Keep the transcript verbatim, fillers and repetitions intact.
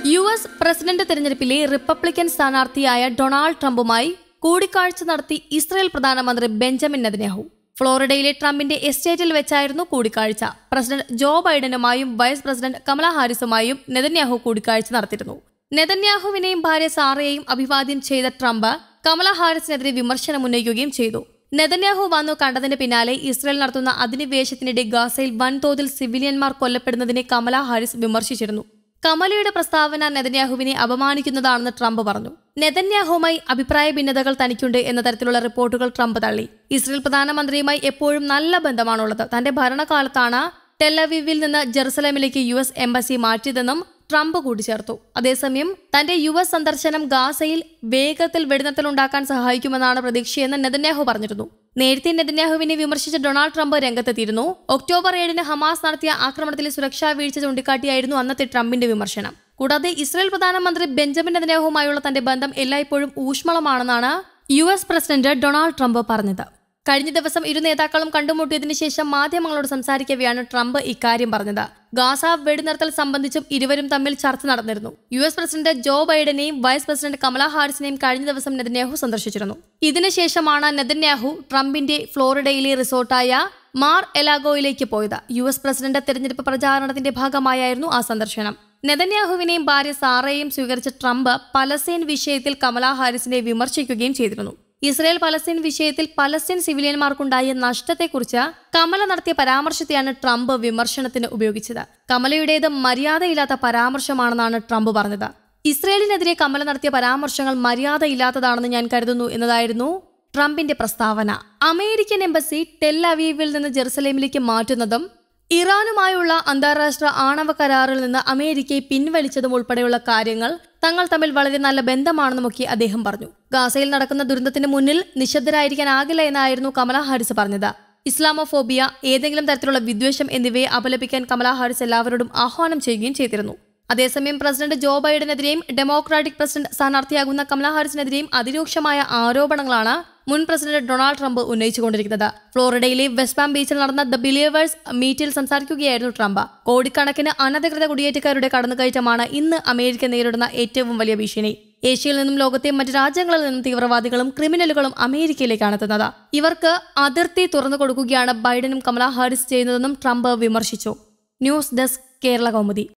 U S president തെരഞ്ഞെടുപ്പിലെ Republican സ്ഥാനാർത്ഥിയായ Donald ട്രംപുമായി കൂടിക്കാഴ്ച നടത്തി ഇസ്രായേൽ പ്രധാനമന്ത്രി ബെഞ്ചമിൻ നെതന്യാഹു. ഫ്ലോറിഡയിലെ ട്രംപിന്റെ എസ്റ്റേറ്റിൽ വെച്ചായിരുന്നു കൂടിക്കാഴ്ച. പ്രസിഡന്റ് ജോ ബൈഡനുമായും വൈസ് പ്രസിഡന്റ് കമല ഹാരിസുമായും നെതന്യാഹു കൂടിക്കാഴ്ച നടത്തിയിരുന്നു. നെതന്യാഹുവിനെയും ഭാര്യ സാറയെയും അഭിവാദ്യം ചെയ്ത ട്രംപ് കമല ഹാരിസിനെതിരെ വിമർശനം ഉന്നയിക്കുകയും ചെയ്തു. നെതന്യാഹു വന്നു കണ്ടതിന് പിന്നാലെ ഇസ്രായേൽ നടത്തുന്ന അധിനിവേശത്തിനിടെ ഗാസയിൽ വൻതോതിൽ സിവിലിയന്മാർ കൊല്ലപ്പെടുന്നതിനെ കമല ഹാരിസ് വിമർശിച്ചിരുന്നു. കമലയുടെ പ്രസ്താവന നെതന്യാഹുവിനെ അപമാനിക്കുന്നതാണെന്ന് ട്രംപ് പറഞ്ഞു. നെതന്യാഹുവുമായി അഭിപ്രായ ഭിന്നതകൾ തനിക്കുണ്ട് എന്ന തരത്തിലുള്ള റിപ്പോർട്ടുകൾ ട്രംപ് തള്ളി. ഇസ്രായേൽ പ്രധാനമന്ത്രിയുമായി എപ്പോഴും നല്ല ബന്ധമാണുള്ളത്. തന്റെ ഭരണകാലത്താണ് ടെലവീവിൽ നിന്ന് ജെറുസലേമിലേക്ക് യു എസ് എംബസി മാറ്റിയതെന്നും ട്രംപ് കൂട്ടിച്ചേർത്തു. അതേസമയം തന്റെ യു എസ് സന്ദർശനം ഗാസയിൽ വേഗത്തിൽ വെടിനിർത്തലുണ്ടാക്കാൻ സഹായിക്കുമെന്നാണ് പ്രതീക്ഷയെന്ന് നെതന്യാഹു പറഞ്ഞിരുന്നു. നേരത്തെ നെതന്യാഹുവിനെ വിമർശിച്ച ഡൊണാൾഡ് ട്രംപ് രംഗത്തെത്തിയിരുന്നു. ഒക്ടോബർ ഏഴിന് ഹമാസ് നടത്തിയ ആക്രമണത്തിലെ സുരക്ഷാ വീഴ്ച ചൂണ്ടിക്കാട്ടിയായിരുന്നു അന്നത്തെ ട്രംപിന്റെ വിമർശനം. കൂടാതെ ഇസ്രായേൽ പ്രധാനമന്ത്രി ബെഞ്ചമിൻ നെതന്യാഹുവുമായുള്ള തന്റെ ബന്ധം എല്ലായ്പ്പോഴും ഊഷ്മളമാണെന്നാണ് U S president Donald Trump പറഞ്ഞത്. കഴിഞ്ഞ ദിവസം ഇരു നേതാക്കളും കണ്ടുമുട്ടിയതിനു ശേഷം മാധ്യമങ്ങളോട് സംസാരിക്കവെയാണ് ട്രംപ് ഇക്കാര്യം പറഞ്ഞത്. ഗാസ വെടിനിർത്തൽ സംബന്ധിച്ചും ഇരുവരും തമ്മിൽ ചർച്ച നടന്നിരുന്നു. യു എസ് പ്രസിഡന്റ് ജോ ബൈഡനെയും വൈസ് പ്രസിഡന്റ് കമല ഹാരിസിനെയും കഴിഞ്ഞ ദിവസം നെതന്യാഹു സന്ദർശിച്ചിരുന്നു. ഇതിനുശേഷമാണ് നെതന്യാഹു ട്രംപിന്റെ ഫ്ലോറിഡയിലെ റിസോർട്ടായ മാർ എലാഗോയിലേക്ക് പോയത്. യു എസ് പ്രസിഡന്റ് തെരഞ്ഞെടുപ്പ് പ്രചാരണത്തിന്റെ ഭാഗമായായിരുന്നു ആ സന്ദർശനം. നെതന്യാഹുവിനെയും ഭാര്യ സാറയെയും സ്വീകരിച്ച ട്രംപ് പലസ്തീൻ വിഷയത്തിൽ കമല ഹാരിസിനെ വിമർശിക്കുകയും ചെയ്തിരുന്നു. ഇസ്രായേൽ പലസ്തീൻ വിഷയത്തിൽ പലസ്തീൻ സിവിലിയന്മാർക്കുണ്ടായ നഷ്ടത്തെക്കുറിച്ച് കമല നടത്തിയ പരാമർശത്തെയാണ് ട്രംപ് വിമർശനത്തിന് ഉപയോഗിച്ചത്. കമലയുടേത് മര്യാദയില്ലാത്ത പരാമർശമാണെന്നാണ് ട്രംപ് പറഞ്ഞത്. ഇസ്രായേലിനെതിരെ കമല നടത്തിയ പരാമർശങ്ങൾ മര്യാദയില്ലാത്തതാണെന്ന് ഞാൻ കരുതുന്നു എന്നതായിരുന്നു ട്രംപിന്റെ പ്രസ്താവന. അമേരിക്കൻ എംബസി ടെൽ അവീവിൽ നിന്ന് ജെറുസലേമിലേക്ക് മാറ്റുന്നതും ഇറാനുമായുള്ള അന്താരാഷ്ട്ര ആണവ കരാറിൽ നിന്ന് അമേരിക്കയെ പിൻവലിച്ചതും ഉൾപ്പെടെയുള്ള കാര്യങ്ങൾ തങ്ങൾ തമ്മിൽ വളരെ നല്ല ബന്ധമാണെന്നുമൊക്കെ അദ്ദേഹം പറഞ്ഞു. ഗാസയിൽ നടക്കുന്ന ദുരന്തത്തിന് മുന്നിൽ നിശബ്ദരായിരിക്കാനാകില്ല എന്നായിരുന്നു കമല ഹാരിസ് പറഞ്ഞത്. ഇസ്ലാമോഫോബിയ, ഏതെങ്കിലും തരത്തിലുള്ള വിദ്വേഷം എന്നിവയെ അപലപിക്കാൻ കമല ഹാരിസ് എല്ലാവരോടും ആഹ്വാനം ചെയ്യുകയും ചെയ്തിരുന്നു. അതേസമയം പ്രസിഡന്റ് ജോ ബൈഡനെതിരെയും ഡെമോക്രാറ്റിക് പ്രസിഡന്റ് സ്ഥാനാർത്ഥിയാകുന്ന കമല ഹാരിസിനെതിരെയും അതിരൂക്ഷമായ ആരോപണങ്ങളാണ് മുൻ പ്രസിഡന്റ് ഡൊണാൾഡ് ട്രംപ് ഉന്നയിച്ചുകൊണ്ടിരിക്കുന്നത്. ഫ്ലോറിഡയിലെ വെസ്റ്റ് പാം ബീച്ചിൽ നടന്ന ദ ബിലീവേഴ്സ് മീറ്റിൽ സംസാരിക്കുകയായിരുന്നു ട്രംപ്. കോടിക്കണക്കിന് അനധികൃത കുടിയേറ്റക്കാരുടെ കടന്നുകയറ്റമാണ് ഇന്ന് അമേരിക്ക നേരിടുന്ന ഏറ്റവും വലിയ ഭീഷണി. ഏഷ്യയിൽ നിന്നും ലോകത്തെ മറ്റ് രാജ്യങ്ങളിൽ നിന്നും തീവ്രവാദികളും ക്രിമിനലുകളും അമേരിക്കയിലേക്കാണ് എത്തുന്നത്. ഇവർക്ക് അതിർത്തി തുറന്നു കൊടുക്കുകയാണ് ബൈഡനും കമല ഹാരിസ് ചെയ്യുന്നതെന്നും ട്രംപ് വിമർശിച്ചു. News desk, Kerala Kaumudi.